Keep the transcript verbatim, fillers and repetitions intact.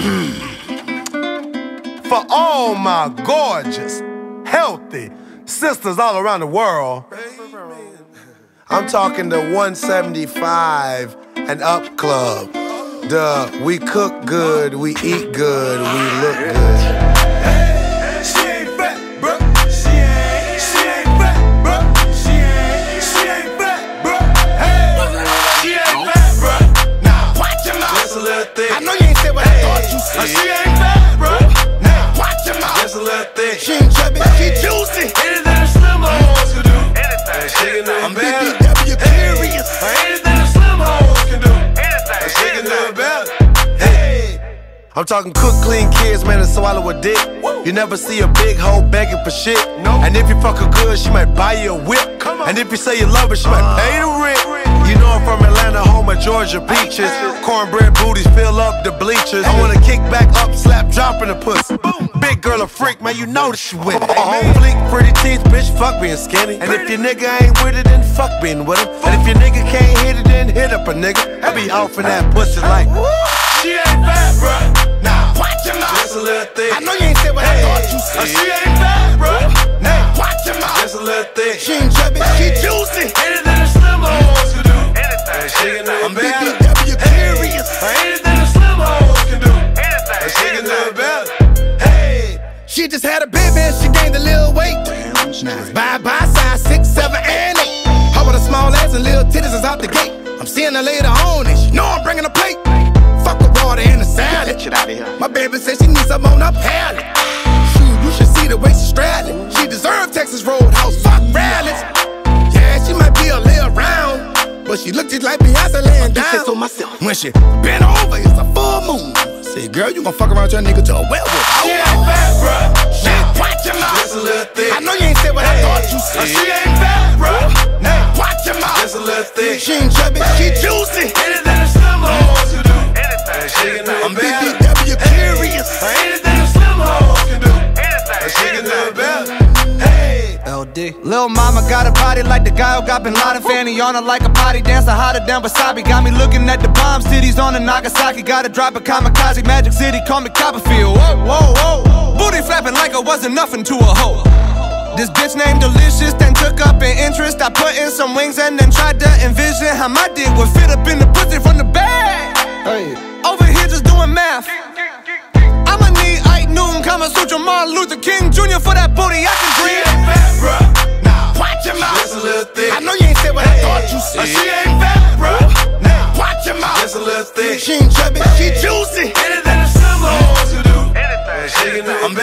For all my gorgeous, healthy sisters all around the world, I'm talking the one seventy-five and up club. The we cook good, we eat good, we look good. She ain't fat, bro. She ain't, she ain't fat, bro. She ain't, she ain't fat, bro. Hey, she ain't fat, bro. Now watch your mouth. Just a little thick. I know you ain't said what I thought you said. She ain't fat, bro. Now watch your mouth. Just a little thick. She ain't chubby, she juicy. Anything a slim hoes can do. Anything. She can do it better. I'm B B W curious. Anything a slim hoes can do. Anything. She can do it better. I'm talking cook, clean kids, man, and swallow a dick. Woo. You never see a big hoe begging for shit. No. And if you fuck her good, she might buy you a whip. Come on. And if you say you love her, she uh. might pay the rent. You know I'm from Atlanta, home of Georgia peaches. Cornbread booties fill up the bleachers. I wanna kick back up, slap, drop in the pussy. Boom. Big girl a freak, man, you know that she with it. Hey, fleek, pretty teeth, bitch, fuck being skinny. And if your nigga ain't with it, then fuck being with him. And if your nigga can't hit it, then hit up a nigga. I be off in that pussy like, she ain't fat, bruh. Now, watch your mouth. Just a little thick. I know you ain't said what hey. I thought you said. She ain't fat, bruh. Now, watch your mouth. Just a little thick. She ain't chubby, she juicy. Anything a slim hoes can do. Anything. She can do it better. I'm B B W curious. Anything a slim hoes can do. Anything. She can do it better. Hey. She just had a baby and she gained a little weight. Now it's bye-bye size six, seven, and eight. Her with a small ass and little titties is out the gate. I'm seeing her later on and she know I'm bringing a plate. Fuck the water and the salad. Get out of here. My baby said she needs some on her palate. Shoot, you should see the way she straddling. She deserve Texas Roadhouse. Fuck rallies. Yeah, she might be a little round, but she look just like Beyonce laying down. So myself. When she bent over, it's a full moon. Say, girl, you gon' fuck around your nigga to a werewolf. She ain't fat, bruh. Now watch your mouth. Just a little thick. I know you ain't said what hey. I thought you said. She ain't fat, bruh. Now watch your mouth. Just a little thick. She ain't chubby, she juicy. Anything a slim hoes can do. I'm B B W curious. Anything a slim hoes can do. She can do it better. Hey, L D. Lil' mama got a body like the guy who got Bin Laden. Fanny on her like a body dancer, hotter than Wasabi. Got me looking at the bomb cities on the Nagasaki. Gotta drop a kamikaze, Magic City, call me Copperfield. Whoa, whoa, whoa. Booty flapping like I wasn't nothing to a hoe. This bitch named Delicious, then took up an interest. I put in some wings and then tried to envision how my dick would fit up in the pussy from the back. Hey. Over here just doing math. I'ma need Ike Newton, Kama Sutra, Martin Luther King Junior for that booty I can breathe. She ain't fat, bruh. Now watch your mouth. Just a little thick. I know you ain't said what hey. I thought you said. She ain't fat, bruh. Now watch your mouth. Just a little thick. She ain't chubby, she juicy. Anything a slim hoes can do. Anything. She can do it.